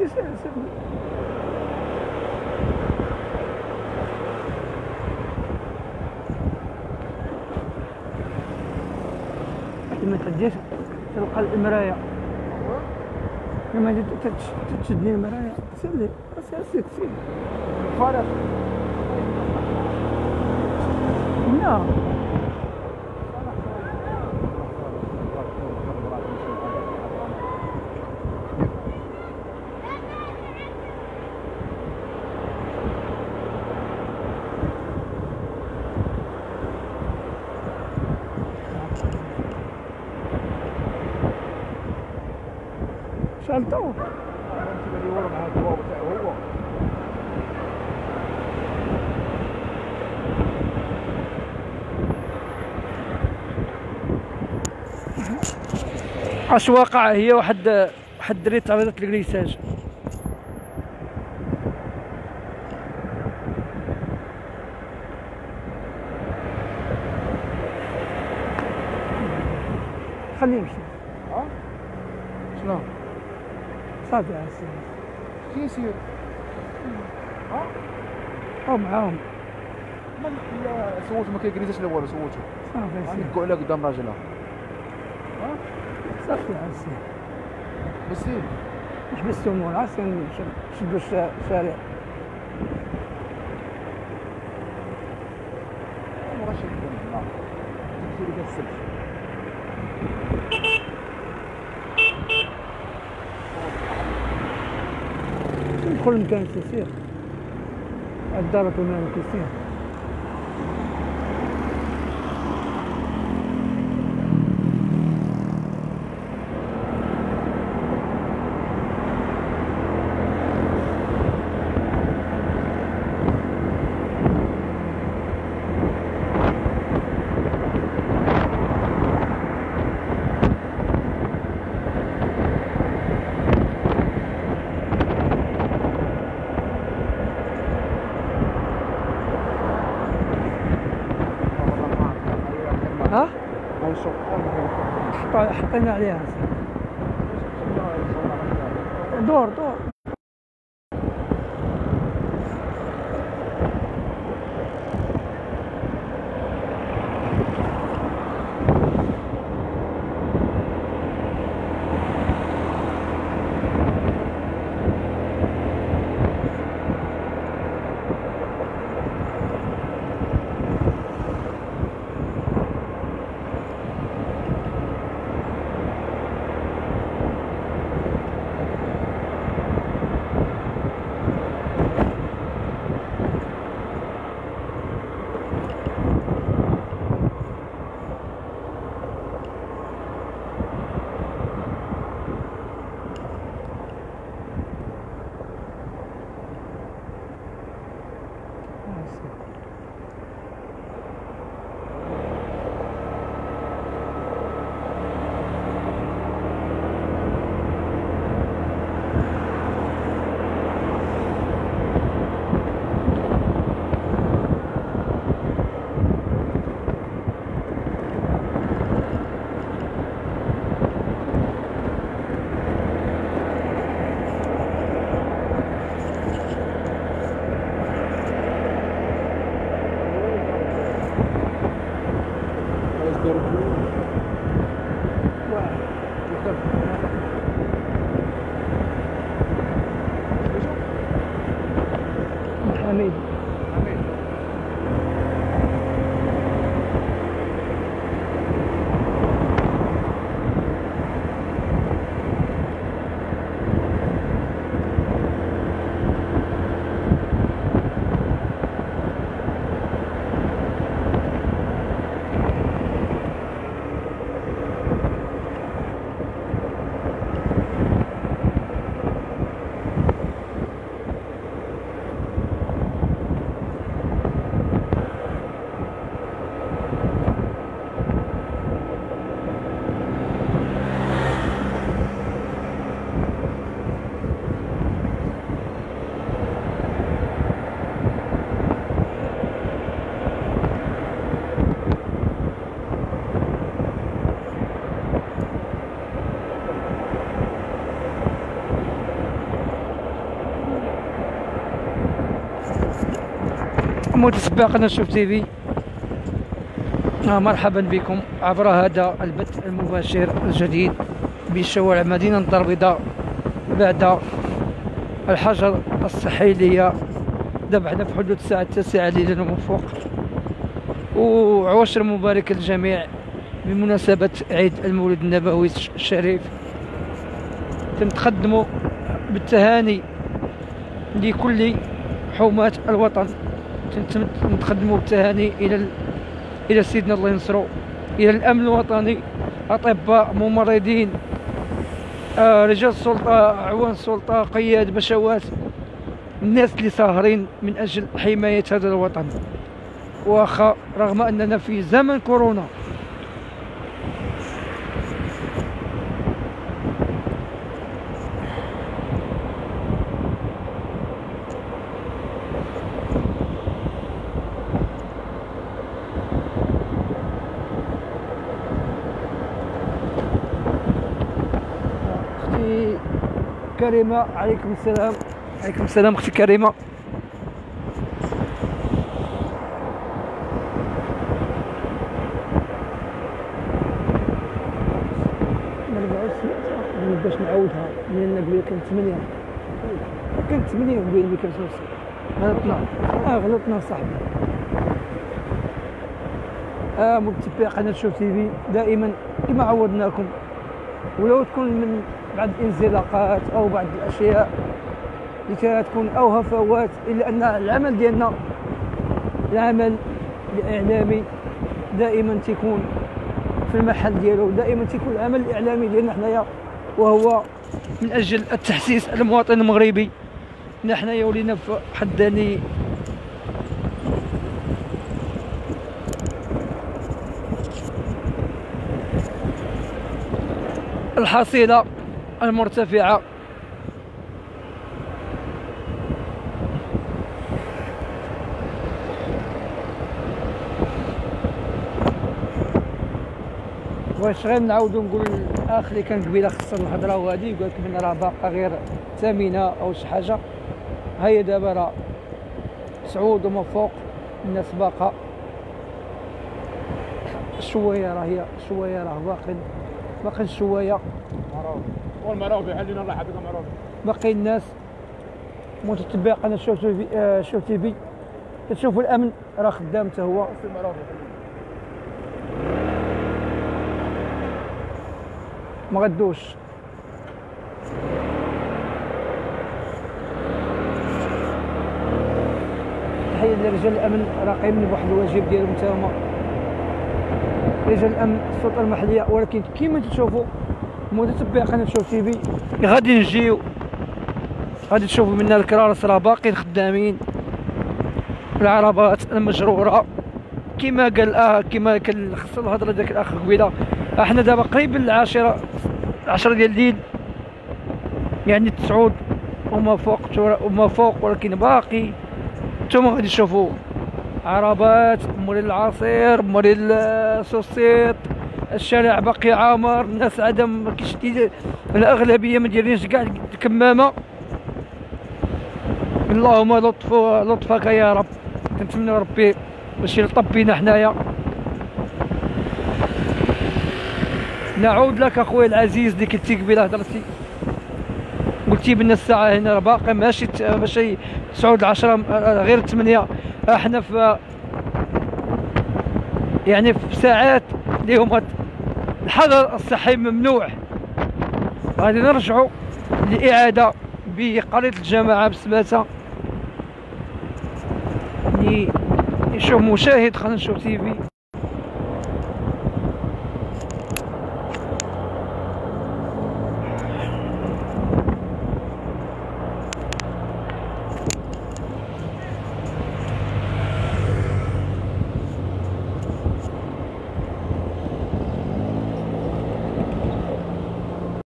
سير سير سير. ما تعديش تلقى المراية، لما تشد لي المراية سير لي سير سير سير فارغ. لا شالته اللي ورا مع الباب تاعو هو. اش واقع هي واحد الدري تعرضت للكريساج. خليه يمشي. شنو؟ صافي عسير. شي يصير؟ او معاهم. لا صوتو ما كيجريزاش لا والو صوتو. صافي غادي عسير. نكو عليها قدام راجلها. صافي عسير. بسيط. حبستو مول عسير نشدو الشارع. ورا شي لا. تمشي لك السبت. ندخل المكان سير. الدار كنا كيسير. ها؟ حطينا عليها دور دور. حميد. متتبع قناة شوف تيفي، مرحبا بكم عبر هذا البث المباشر الجديد بشوارع مدينة الدار البيضاء بعد الحجر الصحي اللي ذبحنا في حدود الساعة 9 ليلا وفوق. وعواشر مبارك للجميع بمناسبة عيد المولد النبوي الشريف. تنتقدموا بالتهاني لكل حماة الوطن، نتقدموا بالتهاني الى سيدنا الله ينصرو، الى الامن الوطني، اطباء، ممرضين، رجال السلطه، اعوان السلطه، قياد، بشوات، الناس اللي ساهرين من اجل حمايه هذا الوطن. واخا رغم اننا في زمن كورونا، اختي كريمه عليكم السلام. عليكم السلام اختي كريمه. باش نعاودها لان قبيله كانت 8 قبيله اللي كانت غلطنا صاحبي. متبع قناه شوف تيفي دائما كما عودناكم، ولو تكون من بعض الانزلاقات او بعض الاشياء اللي تكون او هفوات، الا ان العمل ديالنا العمل الاعلامي دائما تيكون في المحل ديالو، دائما تيكون العمل الاعلامي ديالنا حنايا وهو من اجل التحسيس المواطن المغربي. حنايا ولينا في حداني الحصيلة المرتفعة واش غير نعاودو نقول الاخ اللي كان قبيله خسر الهضره وهادي يقول لك من راه باقا غير ثمينه او شي حاجه. هيا دابا راه سعود وما فوق الناس باقا شويه، راه شويه، راه باقي شويه. والمعروف حلينا الله يحفظك معروف. باقي الناس متتبع قناه شوف تيفي كتشوفوا الامن راه خدام حتى هو. ما غدوش. تحية لرجال الامن راه قايمين بواحد الواجب ديالهم حتى هما رجال الامن السلطه المحليه، ولكن كيما تشوفوا متتبع قناه شوف تيفي غادي نجيو غادي تشوفوا منا الكرارس راه باقيين خدامين، العربات المجروره كما قال كما كان خص الهضره ديال الاخ قبيله. احنا دابا قريب ل 10 ديال الليل، يعني 9 وما فوق، ولكن باقي نتوما غادي تشوفوا عربات، موريل العصير، موريل السوسيط، الشارع باقي عامر، الناس عدم ما كاينش الاغلبيه ما دايرينش كاع الكمامه. اللهم لطفك يا رب، كنتمنى ربي باش يلطف بينا حنايا. نعود لك اخويا العزيز اللي كنتي قبيله هضرتي، قلتي بان الساعه هنا راه باقي ماشي 9 10 غير 8. احنا في يعني في ساعات اللي هما الحظر الصحي ممنوع. غادي نرجعوا لاعاده بقريه الجماعه بسباتة اللي يشوف مشاهد قناه شوف تيفي